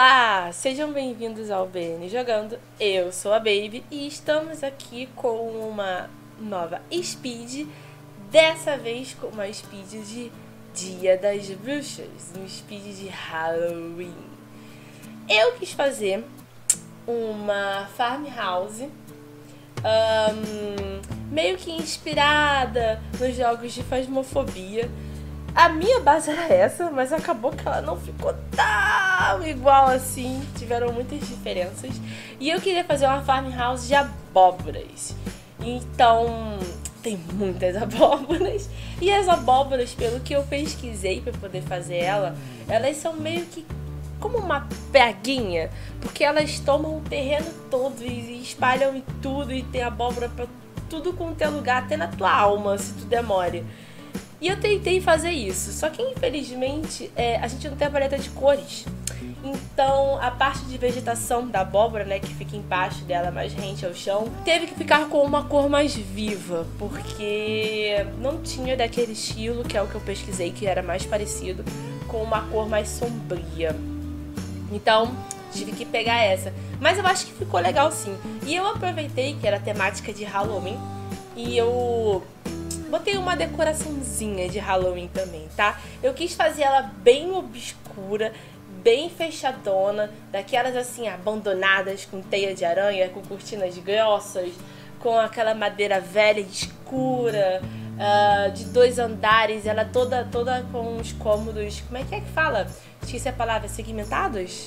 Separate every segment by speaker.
Speaker 1: Olá, sejam bem-vindos ao BN Jogando. Eu sou a Baby e estamos aqui com uma nova speed, dessa vez com uma speed de Dia das Bruxas, uma speed de Halloween. Eu quis fazer uma farmhouse meio que inspirada nos jogos de Phasmophobia. A minha base era essa, mas acabou que ela não ficou tão igual assim. Tiveram muitas diferenças. E eu queria fazer uma farmhouse de abóboras. Então, tem muitas abóboras. E as abóboras, pelo que eu pesquisei para poder fazer ela, elas são meio que como uma praguinha. Porque elas tomam o terreno todo e espalham em tudo. E tem abóbora pra tudo quanto é lugar, até na tua alma, se tu demore. E eu tentei fazer isso, só que infelizmente a gente não tem a paleta de cores. Então a parte de vegetação da abóbora, né, que fica embaixo dela, mais rente ao chão, teve que ficar com uma cor mais viva, porque não tinha daquele estilo, que é o que eu pesquisei, que era mais parecido, com uma cor mais sombria. Então tive que pegar essa, mas eu acho que ficou legal sim. E eu aproveitei que era temática de Halloween e eu botei uma decoraçãozinha de Halloween também, tá? Eu quis fazer ela bem obscura, bem fechadona, daquelas assim abandonadas com teia de aranha, com cortinas grossas, com aquela madeira velha e escura, de 2 andares, ela toda com os cômodos, como é que fala? Esqueci a palavra, segmentados?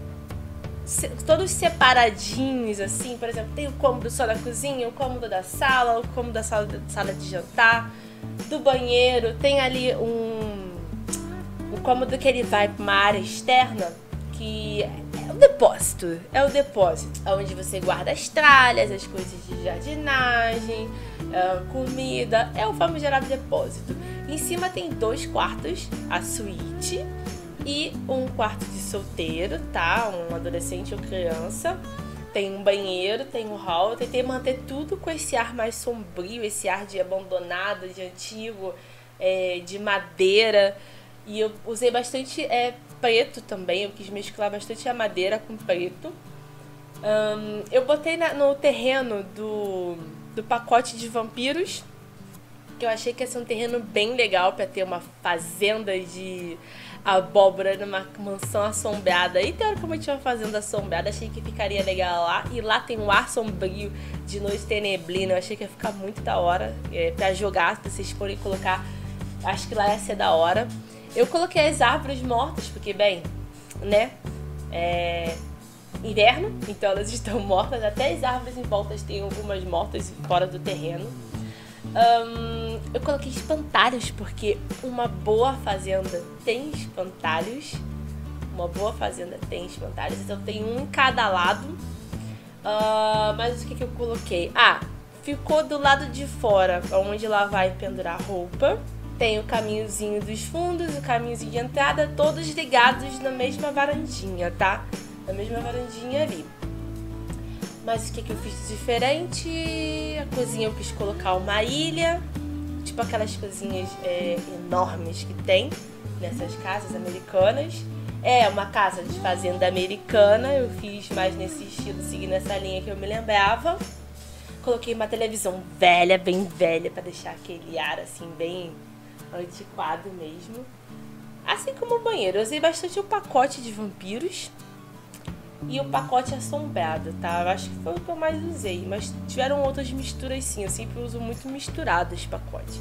Speaker 1: Todos separadinhos, assim, por exemplo, tem o cômodo só da cozinha, o cômodo da sala, o cômodo da sala de jantar, do banheiro, tem ali um cômodo que ele vai para uma área externa, que é o depósito, onde você guarda as tralhas, as coisas de jardinagem, comida, é o famigerado depósito. Em cima tem 2 quartos, a suíte, e um quarto de solteiro, tá? Um adolescente ou criança. Tem um banheiro, tem um hall. Eu tentei manter tudo com esse ar mais sombrio, esse ar de abandonado, de antigo, de madeira. E eu usei bastante preto também. Eu quis mesclar bastante a madeira com preto. Eu botei no terreno do pacote de vampiros, que eu achei que ia ser um terreno bem legal para ter uma fazenda de abóbora numa mansão assombrada. E teoricamente uma fazenda assombrada, achei que ficaria legal lá. E lá tem um ar sombrio, de noite tem neblina, eu achei que ia ficar muito da hora pra jogar, se vocês forem colocar, acho que lá ia ser da hora. Eu coloquei as árvores mortas, porque bem, né, inverno, então elas estão mortas, até as árvores em volta tem algumas mortas fora do terreno. Eu coloquei espantalhos, porque uma boa fazenda tem espantalhos. Então tem um em cada lado. Mas o que eu coloquei? Ficou do lado de fora, onde lá vai pendurar roupa. Tem o caminhozinho dos fundos, o caminhozinho de entrada, todos ligados na mesma varandinha, tá? Na mesma varandinha ali. Mas o que eu fiz de diferente? A cozinha eu quis colocar uma ilha, tipo aquelas cozinhas enormes que tem nessas casas americanas. É uma casa de fazenda americana, eu fiz mais nesse estilo, seguindo essa linha que eu me lembrava. Coloquei uma televisão velha, bem velha, pra deixar aquele ar assim, bem antiquado mesmo. Assim como o banheiro, eu usei bastante o pacote de vampiros e o pacote assombrado, tá? Eu acho que foi o que eu mais usei, mas tiveram outras misturas sim, eu sempre uso muito misturado os pacotes.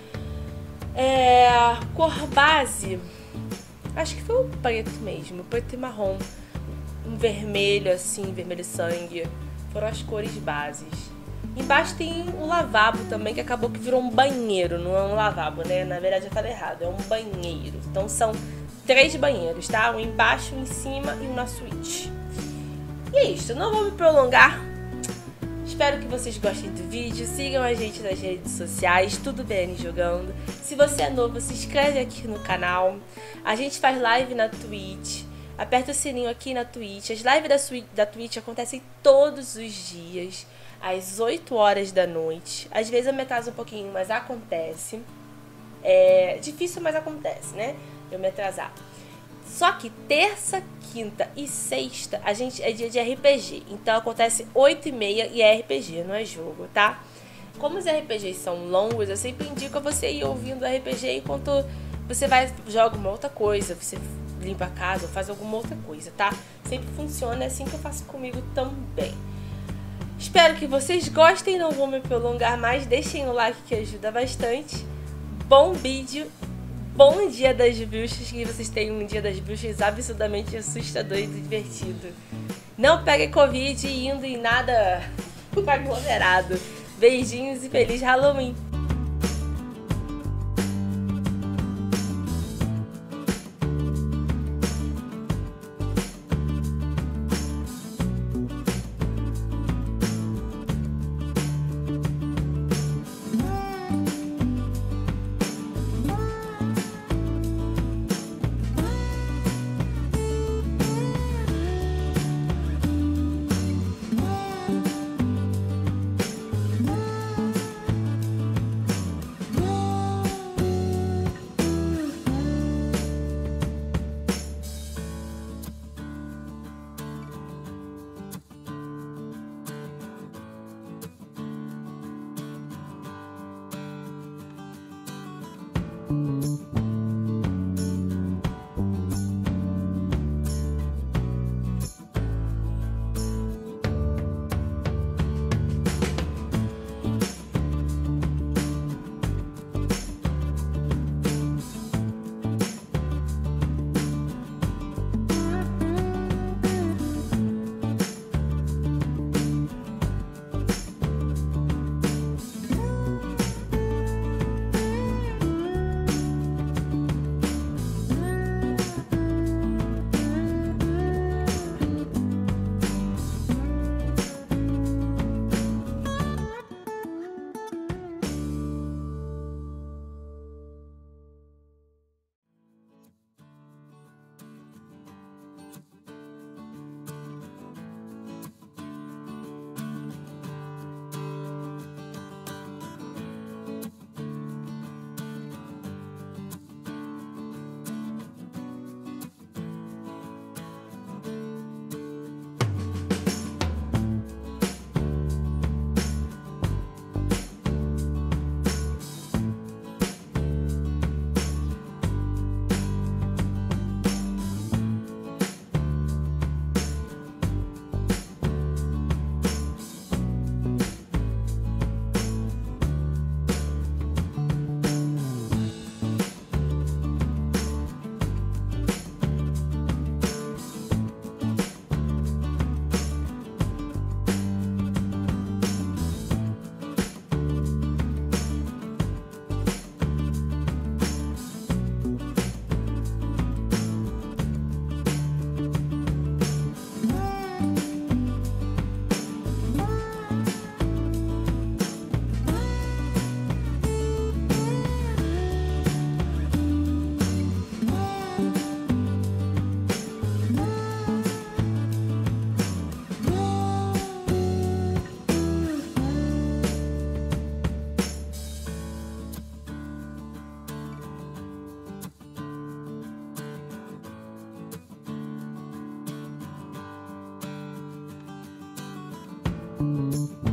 Speaker 1: Cor base, acho que foi o preto mesmo, preto e marrom, um vermelho assim, vermelho sangue, foram as cores bases. Embaixo tem o lavabo também, que acabou que virou um banheiro, não é um lavabo, né? Na verdade eu falei errado, é um banheiro. Então são 3 banheiros, tá? Um embaixo, um em cima e um na suíte. E é isso, não vou me prolongar. Espero que vocês gostem do vídeo. Sigam a gente nas redes sociais, tudo BN Jogando. Se você é novo, se inscreve aqui no canal. A gente faz live na Twitch. Aperta o sininho aqui na Twitch. As lives da Twitch acontecem todos os dias, às 8 horas da noite. Às vezes eu me atraso um pouquinho, mas acontece. É difícil, mas acontece, né? Eu me atrasar. Só que terça, quinta e sexta a gente é dia de RPG. Então acontece 8h30 e é RPG, não é jogo, tá? Como os RPGs são longos, eu sempre indico a você ir ouvindo RPG enquanto você vai joga uma outra coisa, você limpa a casa ou faz alguma outra coisa, tá? Sempre funciona, é assim que eu faço comigo também. Espero que vocês gostem, não vou me prolongar mais, deixem o like que ajuda bastante. Bom vídeo, bom dia das bruxas, que vocês tenham um dia das bruxas absurdamente assustador e divertido. Não pegue Covid indo em nada aglomerado. Beijinhos e feliz Halloween!
Speaker 2: Música